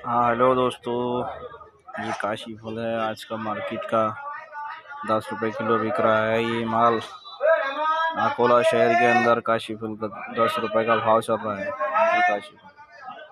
हाँ हेलो दोस्तों, ये काशी फल है। आज का मार्केट का 10 रुपए किलो बिक रहा है ये माल। अकोला शहर के अंदर काशी फल का 10 रुपए का भाव चल रहा है ये काशी फल।